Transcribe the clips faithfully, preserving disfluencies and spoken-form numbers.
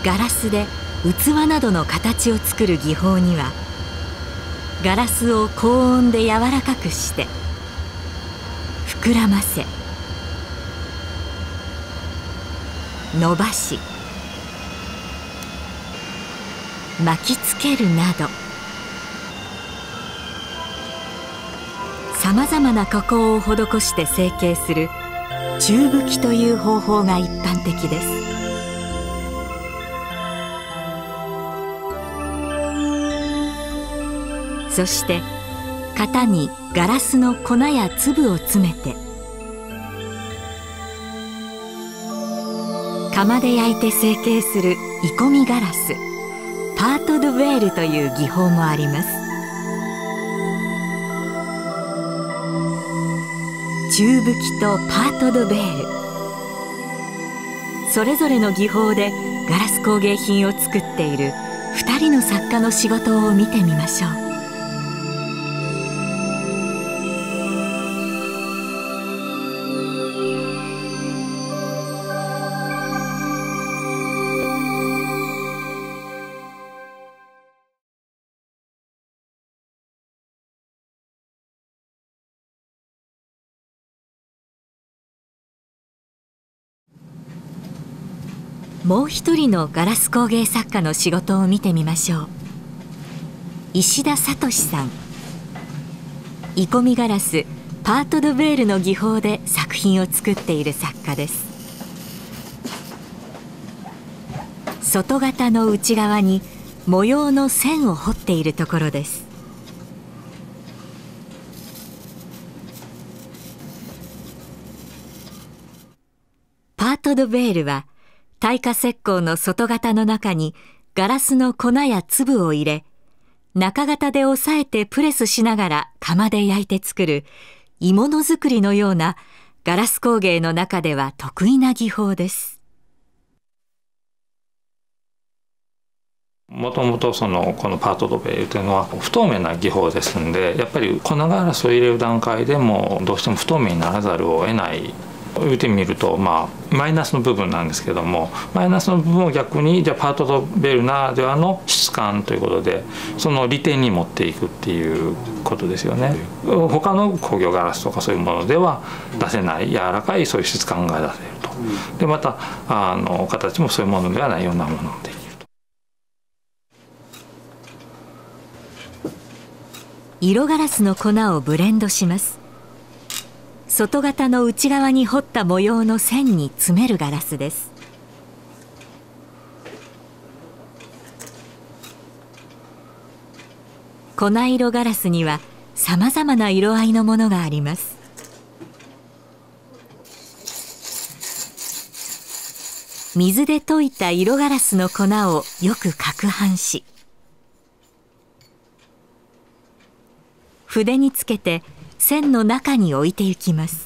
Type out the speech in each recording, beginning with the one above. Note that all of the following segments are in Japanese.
ガラスで器などの形を作る技法には、ガラスを高温で柔らかくして膨らませ、伸ばし、巻きつけるなどさまざまな加工を施して成形する宙吹きという方法が一般的です。そして型にガラスの粉や粒を詰めて窯で焼いて成形する鋳込みガラス、パート・ドゥ・ベールという技法もあります。宙吹きとパート・ドゥ・ベール、それぞれの技法でガラス工芸品を作っているふたりの作家の仕事を見てみましょう。もう一人のガラス工芸作家の仕事を見てみましょう。石田聡さん。鋳込みガラスパート・ドゥ・ベールの技法で作品を作っている作家です。外型の内側に模様の線を彫っているところです。パート・ドゥ・ベールは耐火石膏の外型の中にガラスの粉や粒を入れ、中型で押さえてプレスしながら窯で焼いて作る鋳物作りのようなガラス工芸の中では得意な技法です。 もともとそのこのパート・ド・ベールというのは不透明な技法ですんで、やっぱり粉ガラスを入れる段階でもどうしても不透明にならざるを得ない。言ってみると、まあ、マイナスの部分なんですけども、マイナスの部分を逆にじゃあパート・ド・ベールならではの質感ということでその利点に持っていくっていうことですよね。他の工業ガラスとかそういうものでは出せない柔らかいそういう質感が出せると。でまたあの形もそういうものではないようなものができると。 色ガラスの粉をブレンドします。外型の内側に彫った模様の線に詰めるガラスです。粉色ガラスにはさまざまな色合いのものがあります。水で溶いた色ガラスの粉をよく攪拌し、筆につけて線の中に置いていきます。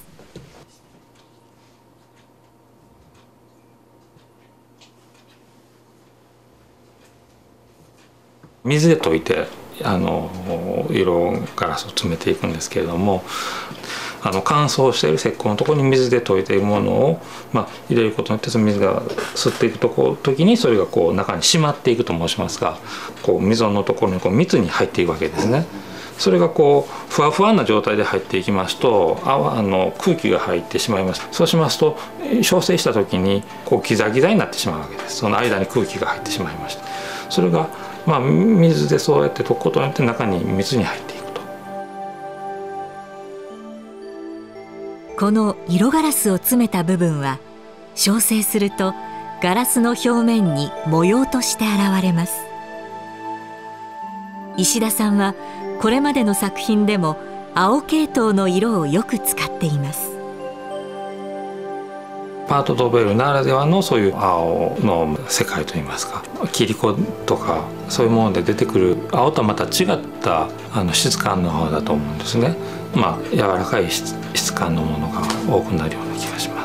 水で溶いてあの色ガラスを詰めていくんですけれども、あの乾燥している石膏のところに水で溶いているものを、まあ、入れることによってその水が吸っていくとこ時にそれがこう中に締まっていくと申しますが、こう溝のところにこう密に入っていくわけですね。それがこうふわふわな状態で入っていきますとああの空気が入ってしまいます。そうしますと焼成した時にこうギザギザになってしまうわけです。その間に空気が入ってしまいました。それがまあ水でそうやって溶くことによって中に密に入っていくと。 この色ガラスを詰めた部分は焼成するとガラスの表面に模様として現れます。石田さんはこれまでの作品でも青系統の色をよく使っています。 パート・ド・ベールならではのそういう青の世界といいますか、切子とかそういうもので出てくる青とはまた違ったあの質感の方だと思うんですね。まあ柔らかい質、質感のものが多くなるような気がします。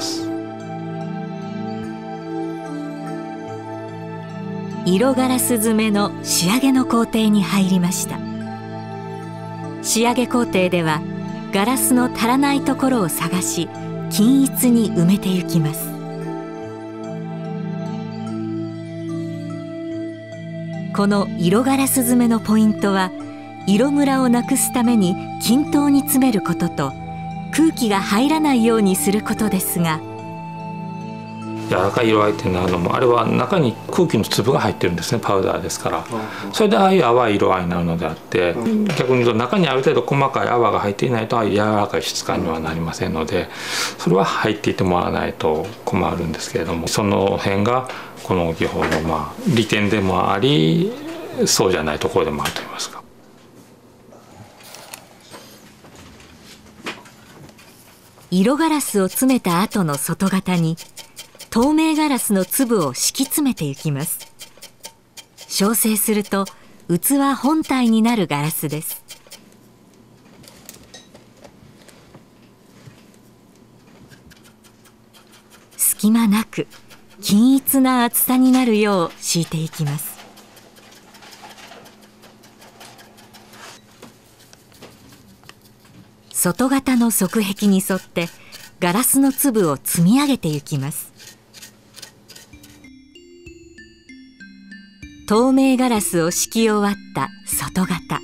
色ガラス詰めの仕上げの工程に入りました。仕上げ工程ではガラスの足らないところを探し均一に埋めていきます。 この色ガラス詰めのポイントは、色ムラをなくすために均等に詰めることと、空気が入らないようにすることですが、 柔らかい色合いってなるのも、あれは中に空気の粒が入ってるんですね。パウダーですから。それでああいう淡い色合いになるのであって、逆に言うと中にある程度細かい泡が入っていないと、ああいう柔らかい質感にはなりませんので、それは入っていてもらわないと困るんですけれども、その辺がこの技法のまあ利点でもあり、そうじゃないところでもあると言いますか。 色ガラスを詰めた後の外型に透明ガラスの粒を敷き詰めていきます。焼成すると器本体になるガラスです。隙間なく均一な厚さになるよう敷いていきます。外型の側壁に沿ってガラスの粒を積み上げていきます。透明ガラスを敷き終わった外型。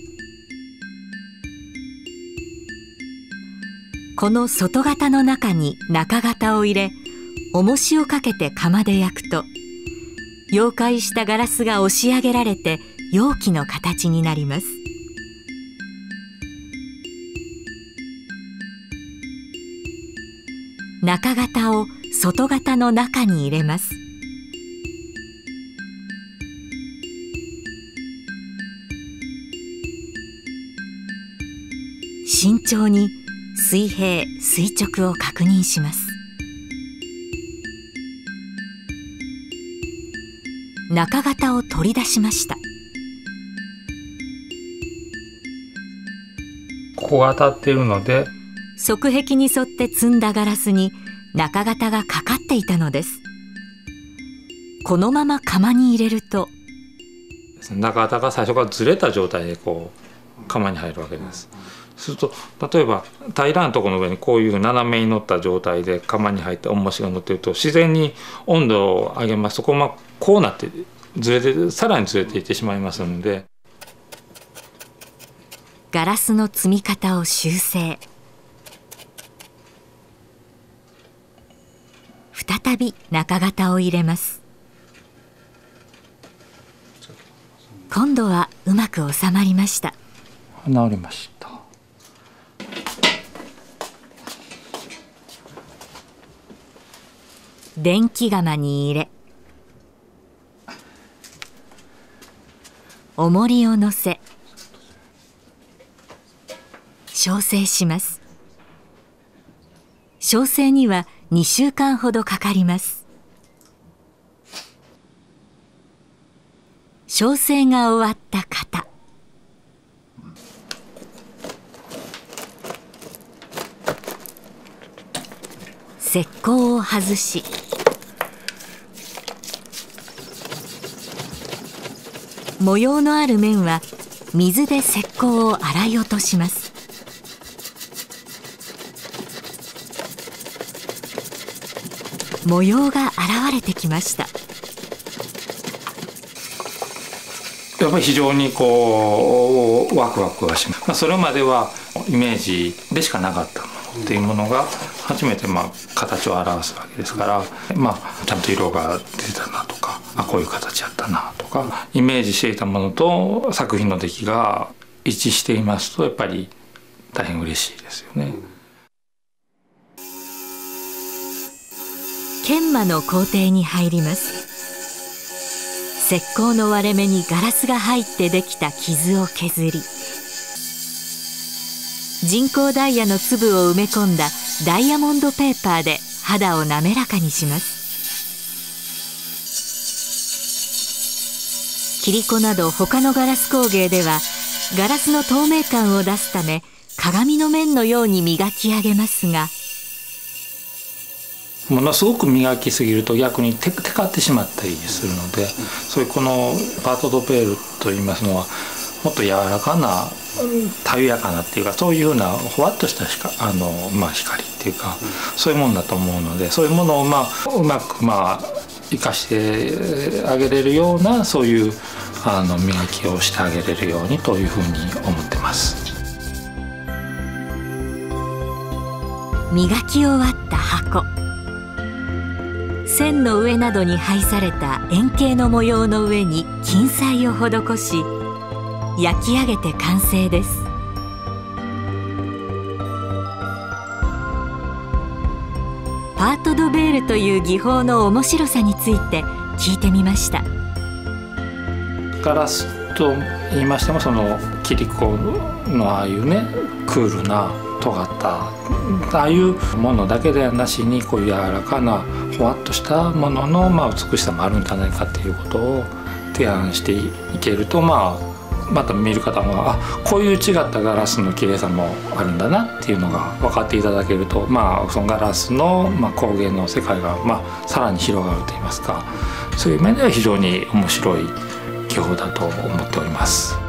この外型の中に中型を入れ、重しをかけて窯で焼くと、溶解したガラスが押し上げられて容器の形になります。中型を外型の中に入れます。慎重に水平垂直を確認します。中型を取り出しました。 ここが当たっているので、 側壁に沿って積んだガラスに中型がかかっていたのです。このまま窯に入れると、 中型が最初からずれた状態でこう窯に入るわけです。すると例えば平らなところの上にこういう斜めに乗った状態で窯に入って重しが乗っていると、自然に温度を上げますとこう、まあ、こうなってずれてさらにずれていってしまいますので、 ガラスの積み方を修正。再び中型を入れます。今度はうまく収まりました。 治りました。 電気窯に入れ、重りを乗せ焼成します。焼成にはにしゅうかんほどかかります。焼成が終わった型、石膏を外し、模様のある面は水で石膏を洗い落とします。模様が現れてきました。 やっぱり非常にこうワクワクはします。まあ、それまではイメージでしかなかったものっていうものが初めてまあ形を表すわけですから、まあ、ちゃんと色が出てたなとか、あ、こういう形やったなとか、イメージしていたものと作品の出来が一致していますと、やっぱり大変嬉しいですよね。 研磨の工程に入ります。石膏の割れ目にガラスが入ってできた傷を削り、人工ダイヤの粒を埋め込んだダイヤモンドペーパーで肌を滑らかにします。切子など他のガラス工芸ではガラスの透明感を出すため鏡の面のように磨き上げますが、 ものすごく磨きすぎると逆にテカってしまったりするので、そういうこのパートドペールといいますのはもっと柔らかなたゆやかなっていうか、そういうようなほわっとしたあの、まあ、光っていうか、そういうものだと思うので、そういうものを、まあ、うまくまあ生かしてあげれるようなそういうあの磨きをしてあげれるようにというふうに思ってます。 磨き終わった箱、線の上などに配された円形の模様の上に金彩を施し、焼き上げて完成です。パート・ド・ベールという技法の面白さについて聞いてみました。 ガラスと言いましても、その切子のああいうねクールな尖ったああいうものだけではなしに、こういう柔らかなほわっとしたものの、まあ、美しさもあるんじゃないかっていうことを提案していけると、まあまた見る方もあこういう違ったガラスの綺麗さもあるんだなっていうのが分かっていただけると、まあ、そのガラスの、まあ、工芸の世界が、まあ、さらに広がるといいますか、そういう面では非常に面白い技法だと思っております。